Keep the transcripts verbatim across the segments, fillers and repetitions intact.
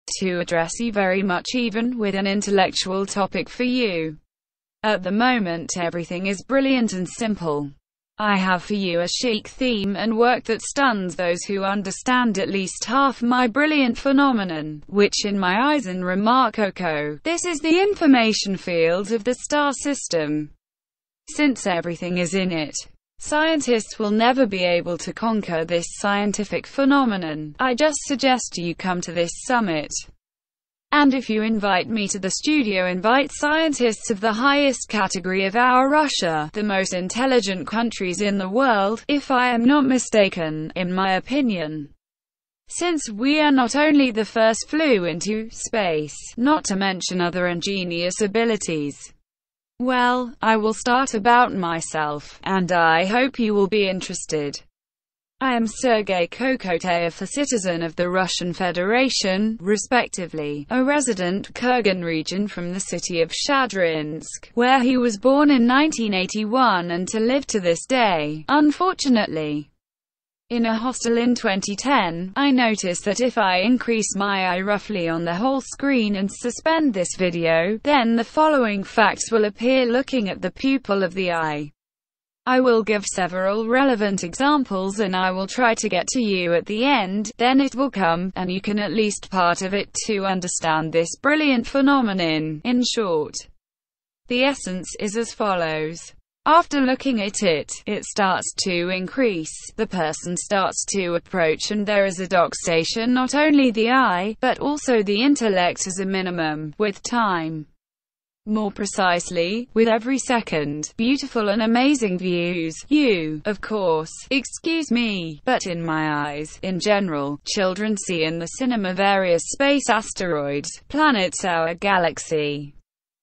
to address you very much, even with an intellectual topic for you. At the moment everything is brilliant and simple. I have for you a chic theme and work that stuns those who understand at least half my brilliant phenomenon, which in my eyes and remark Coco, this is the information field of the star system. Since everything is in it, scientists will never be able to conquer this scientific phenomenon. I just suggest you come to this summit. And if you invite me to the studio, invite scientists of the highest category of our Russia, the most intelligent countries in the world, if I am not mistaken, in my opinion. Since we are not only the first flew into space, not to mention other ingenious abilities. Well, I will start about myself, and I hope you will be interested. I am Sergei Kokoteyev, a citizen of the Russian Federation, respectively, a resident Kurgan region from the city of Shadrinsk, where he was born in nineteen eighty-one and to live to this day, unfortunately. In a hostel in twenty ten, I noticed that if I increase my eye roughly on the whole screen and suspend this video, then the following facts will appear looking at the pupil of the eye. I will give several relevant examples and I will try to get to you at the end, then it will come, and you can at least part of it to understand this brilliant phenomenon. In short, the essence is as follows. After looking at it, it starts to increase, the person starts to approach, and there is a dock station, not only the eye, but also the intellect as a minimum, with time. More precisely, with every second, beautiful and amazing views, you, of course, excuse me, but in my eyes, in general, children see in the cinema various space asteroids, planets, our galaxy,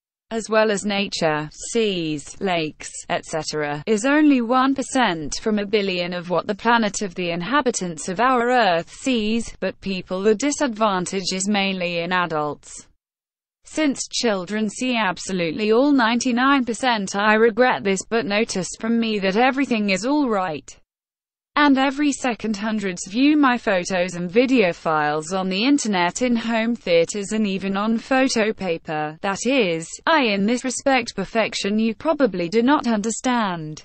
as well as nature, seas, lakes, et cetera, is only one percent from a billion of what the planet of the inhabitants of our Earth sees, but people, the disadvantage is mainly in adults. Since children see absolutely all ninety-nine percent, I regret this, but notice from me that everything is all right. And every second hundreds view my photos and video files on the internet, in home theaters, and even on photo paper. That is, I in this respect perfection you probably do not understand.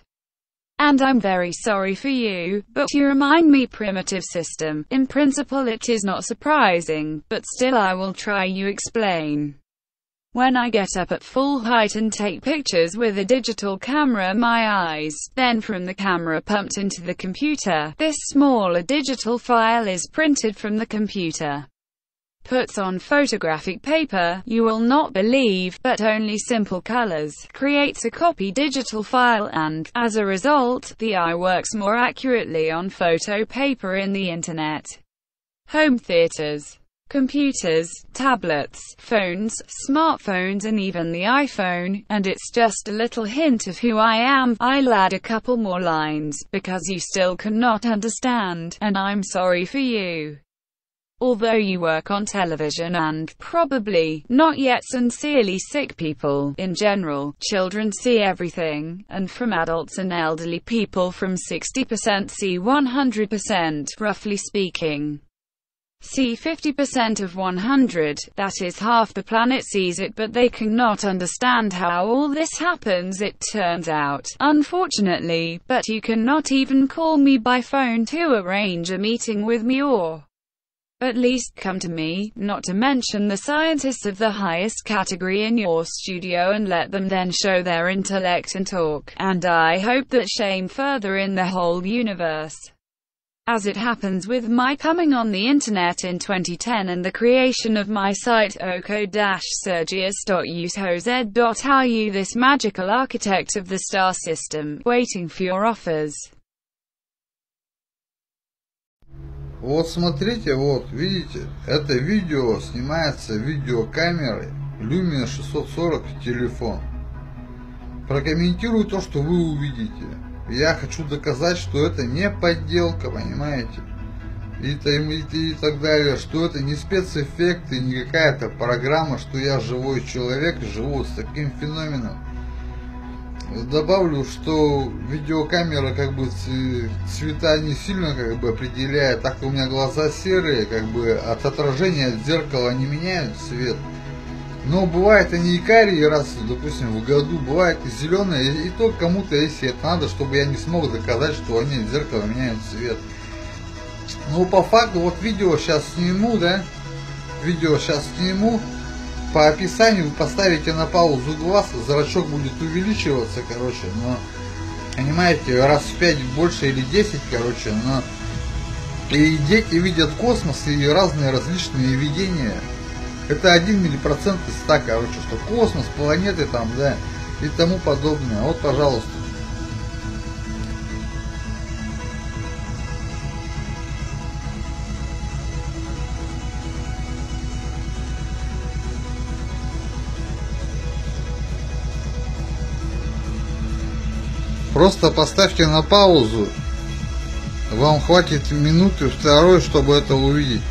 And I'm very sorry for you, but you remind me primitive system. In principle it is not surprising, but still I will try you explain. When I get up at full height and take pictures with a digital camera, my eyes, then from the camera pumped into the computer, this smaller digital file is printed from the computer. Puts on photographic paper, you will not believe, but only simple colors, creates a copy digital file and, as a result, the eye works more accurately on photo paper in the internet. Home theaters, computers, tablets, phones, smartphones, and even the iPhone, and it's just a little hint of who I am. I'll add a couple more lines, because you still cannot understand, and I'm sorry for you. Although you work on television and, probably, not yet sincerely sick people, in general, children see everything, and from adults and elderly people from sixty percent see one hundred percent, roughly speaking. See fifty percent of one hundred, that is half the planet sees it, but they cannot understand how all this happens, it turns out, unfortunately, but you cannot even call me by phone to arrange a meeting with me, or at least come to me, not to mention the scientists of the highest category in your studio, and let them then show their intellect and talk, and I hope that shame further in the whole universe. As it happens with my coming on the internet in twenty ten and the creation of my site oko dash sergius dot u s h o z dot r u, this magical architect of the star system, waiting for your offers. Вот смотрите, вот, видите, это видео снимается видеокамерой Lumia шестьсот сорок телефон. Прокомментирую то, что вы увидите. Я хочу доказать, что это не подделка, понимаете? И, и, и так далее, что это не спецэффекты, не какая-то программа, что я живой человек, живу с таким феноменом. Добавлю, что видеокамера как бы цвета не сильно как бы определяет, так у меня глаза серые, как бы от отражения от зеркала не меняют цвет. Но бывает они и карие раз, допустим, в году, бывает и зеленые, и то кому-то, если это надо, чтобы я не смог доказать, что они от зеркала меняют цвет. Ну, по факту, вот видео сейчас сниму, да, видео сейчас сниму, по описанию вы поставите на паузу глаз, зрачок будет увеличиваться, короче, но, понимаете, раз в пять больше или десять, короче, но и дети видят космос и разные различные видения. Это один миллипроцент из ста, короче, что космос, планеты там, да, и тому подобное. Вот, пожалуйста. Просто поставьте на паузу. Вам хватит минуты второй, чтобы это увидеть.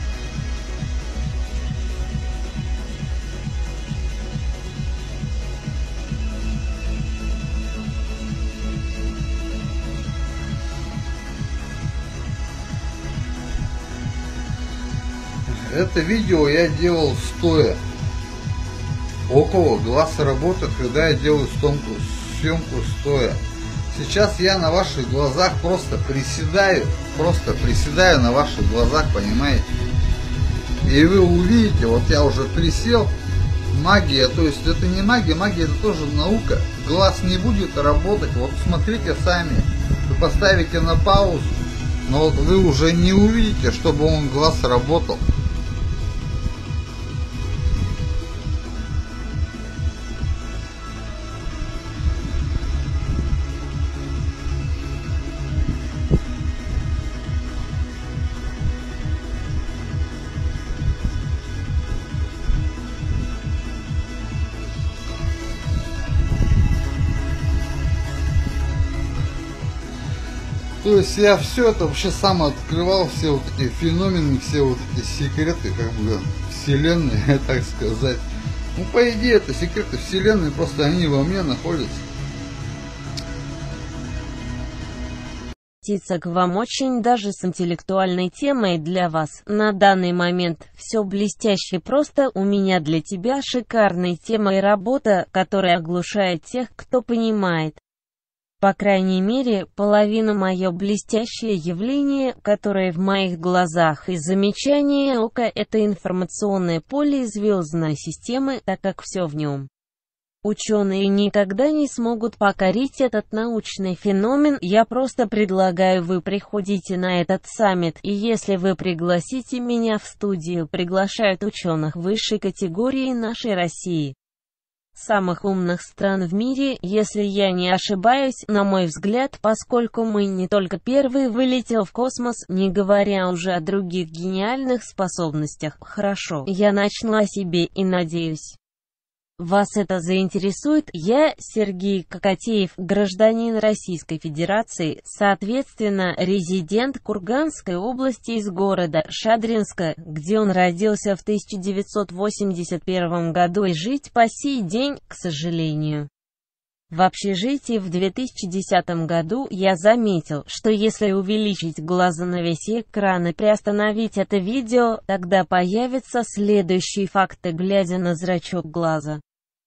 Это видео я делал стоя. Около глаз работает, когда я делаю съемку, съемку стоя. Сейчас я на ваших глазах просто приседаю, просто приседаю на ваших глазах, понимаете? И вы увидите, вот я уже присел, магия, то есть это не магия, магия это тоже наука. Глаз не будет работать, вот смотрите сами, вы поставите на паузу, но вот вы уже не увидите, чтобы он глаз работал. То есть я все это вообще сам открывал, все вот эти феномены, все вот эти секреты, как бы, вселенной, так сказать. Ну, по идее, это секреты вселенной, просто они во мне находятся. К вам очень даже с интеллектуальной темой для вас. На данный момент все блестяще, просто у меня для тебя шикарная тема и работа, которая оглушает тех, кто понимает. По крайней мере, половина мое блестящее явление, которое в моих глазах и замечание ока — это информационное поле звездной системы, так как все в нем. Ученые никогда не смогут покорить этот научный феномен. Я просто предлагаю, вы приходите на этот саммит, и если вы пригласите меня в студию, приглашают ученых высшей категории нашей России. Самых умных стран в мире, если я не ошибаюсь, на мой взгляд, поскольку мы не только первый вылетел в космос, не говоря уже о других гениальных способностях. Хорошо, я начну о себе и надеюсь, вас это заинтересует. Я, Сергей Кокотеев, гражданин Российской Федерации, соответственно, резидент Курганской области из города Шадринска, где он родился в тысяча девятьсот восемьдесят первом году и жить по сей день, к сожалению. В общежитии в две тысячи десятом году я заметил, что если увеличить глаза на весь экран и приостановить это видео, тогда появятся следующие факты, глядя на зрачок глаза.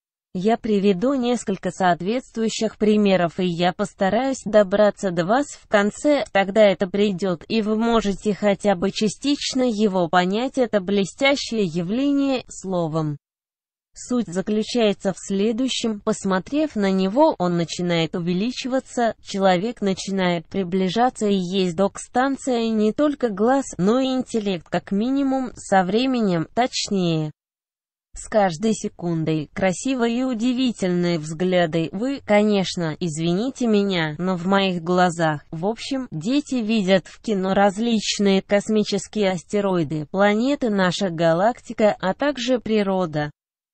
Я приведу несколько соответствующих примеров, и я постараюсь добраться до вас в конце, тогда это придет, и вы можете хотя бы частично его понять, это блестящее явление, словом. Суть заключается в следующем: посмотрев на него, он начинает увеличиваться, человек начинает приближаться, и есть док-станция не только глаз, но и интеллект, как минимум, со временем, точнее. С каждой секундой, красивые и удивительные взгляды. Вы, конечно, извините меня, но в моих глазах, в общем, дети видят в кино различные космические астероиды, планеты, наша галактика, а также природа.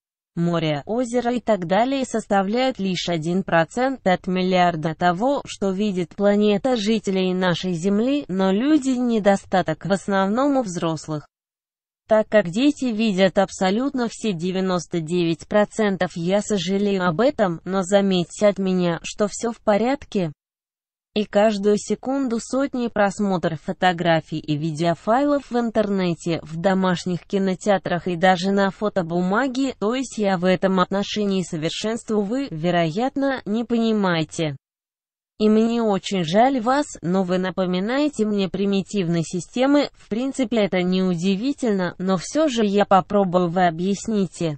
Море, озеро и так далее составляют лишь один процент от миллиарда того, что видит планета жителей нашей Земли, но люди недостаток в основном у взрослых. Так как дети видят абсолютно все девяносто девять процентов, я сожалею об этом, но заметьте от меня, что все в порядке. И каждую секунду сотни просмотров фотографий и видеофайлов в интернете, в домашних кинотеатрах и даже на фотобумаге, то есть я в этом отношении совершенству, вы, вероятно, не понимаете. И мне очень жаль вас, но вы напоминаете мне примитивной системы, в принципе это не удивительно, но все же я попробую, вы объясните.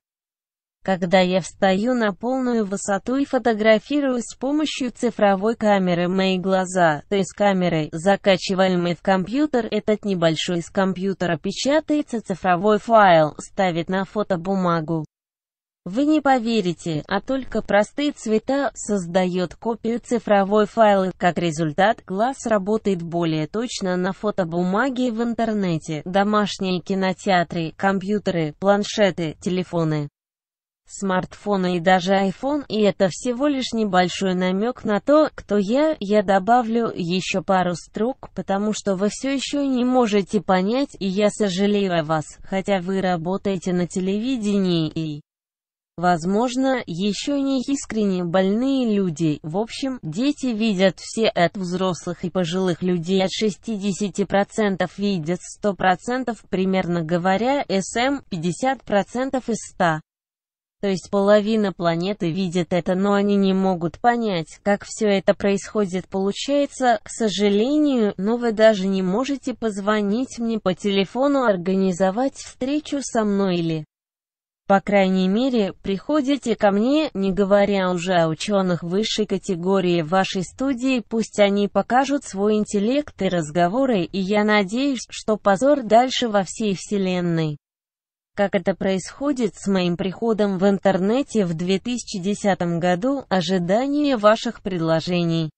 Когда я встаю на полную высоту и фотографирую с помощью цифровой камеры мои глаза, то есть камерой, закачиваемой в компьютер, этот небольшой из компьютера печатается цифровой файл, ставит на фотобумагу. Вы не поверите, а только простые цвета создает копию цифровой файл, и как результат, глаз работает более точно на фотобумаге в интернете, домашние кинотеатры, компьютеры, планшеты, телефоны, смартфоны и даже iPhone, и это всего лишь небольшой намек на то, кто я. Я добавлю еще пару строк, потому что вы все еще не можете понять, и я сожалею о вас, хотя вы работаете на телевидении и, возможно, еще не искренне больные люди. В общем, дети видят все, от взрослых и пожилых людей от шестидесяти процентов видят сто процентов, примерно говоря, эс эм, пятьдесят процентов из ста. То есть половина планеты видит это, но они не могут понять, как все это происходит. Получается, к сожалению, но вы даже не можете позвонить мне по телефону, организовать встречу со мной или, по крайней мере, приходите ко мне, не говоря уже о ученых высшей категории в вашей студии, пусть они покажут свой интеллект и разговоры, и я надеюсь, что позор дальше во всей вселенной. Как это происходит с моим приходом в интернете в две тысячи десятом году, ожидание ваших предложений.